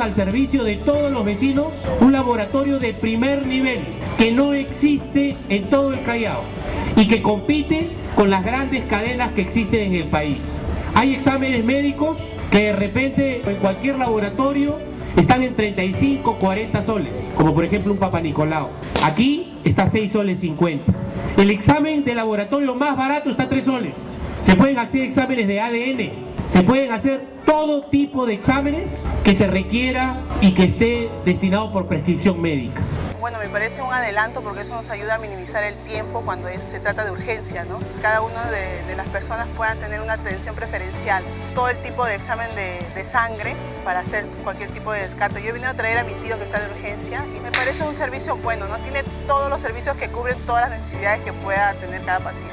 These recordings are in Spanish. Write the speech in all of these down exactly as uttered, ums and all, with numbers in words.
al servicio de todos los vecinos un laboratorio de primer nivel que no existe en todo el Callao y que compite con las grandes cadenas que existen en el país. Hay exámenes médicos que de repente en cualquier laboratorio están en treinta y cinco, cuarenta soles, como por ejemplo un Papa Nicolau. Aquí está seis soles cincuenta. El examen de laboratorio más barato está a tres soles. Se pueden hacer exámenes de A D N, se pueden hacer todo tipo de exámenes que se requiera y que esté destinado por prescripción médica. Bueno, me parece un adelanto porque eso nos ayuda a minimizar el tiempo cuando es, se trata de urgencia, ¿no? Cada una de, de las personas puedan tener una atención preferencial. Todo el tipo de examen de, de sangre para hacer cualquier tipo de descarte. Yo he venido a traer a mi tío que está de urgencia y me parece un servicio bueno, ¿no? Tiene todos los servicios que cubren todas las necesidades que pueda tener cada paciente.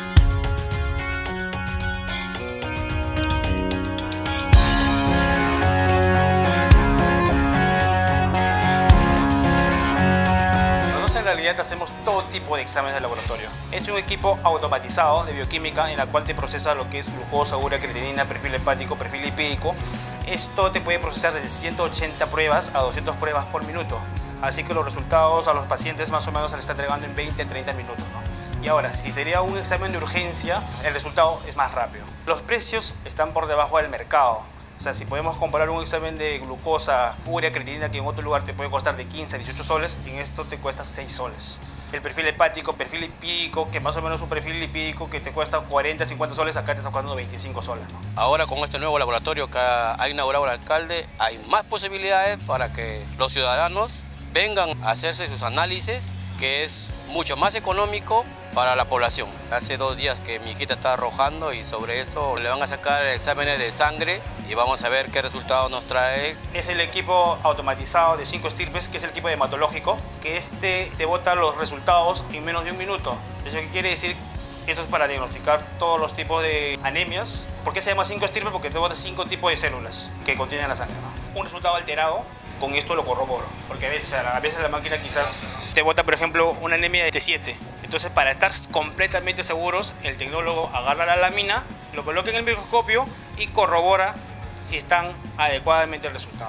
En realidad hacemos todo tipo de exámenes de laboratorio. Es un equipo automatizado de bioquímica en la cual te procesa lo que es glucosa, urea, creatinina, perfil hepático, perfil lipídico. Esto te puede procesar desde ciento ochenta pruebas a doscientas pruebas por minuto. Así que los resultados a los pacientes más o menos se les está entregando en veinte a treinta minutos, ¿no? Y ahora, si sería un examen de urgencia, el resultado es más rápido. Los precios están por debajo del mercado. O sea, si podemos comparar un examen de glucosa, urea, creatinina, que en otro lugar te puede costar de quince a dieciocho soles, en esto te cuesta seis soles. El perfil hepático, perfil lipídico, que más o menos un perfil lipídico que te cuesta cuarenta a cincuenta soles, acá te está costando veinticinco soles, ¿no? Ahora con este nuevo laboratorio que ha inaugurado el alcalde, hay más posibilidades para que los ciudadanos vengan a hacerse sus análisis, que es mucho más económico para la población. Hace dos días que mi hijita está arrojando y sobre eso le van a sacar exámenes de sangre y vamos a ver qué resultado nos trae. Es el equipo automatizado de cinco estirpes, que es el equipo hematológico, que este te bota los resultados en menos de un minuto. ¿Eso qué quiere decir? Esto es para diagnosticar todos los tipos de anemias. ¿Por qué se llama cinco estirpes? Porque te bota cinco tipos de células que contienen la sangre, ¿no? Un resultado alterado, con esto lo corroboro, porque a veces, o sea, a veces la máquina quizás te bota, por ejemplo, una anemia de siete. Entonces, para estar completamente seguros, el tecnólogo agarra la lámina, lo coloca en el microscopio y corrobora si están adecuadamente el resultado.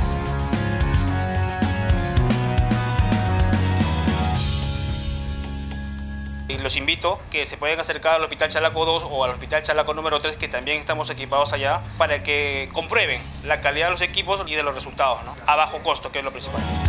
Y los invito que se pueden acercar al Hospital Chalaco dos o al Hospital Chalaco número tres, que también estamos equipados allá, para que comprueben la calidad de los equipos y de los resultados, ¿no? A bajo costo, que es lo principal.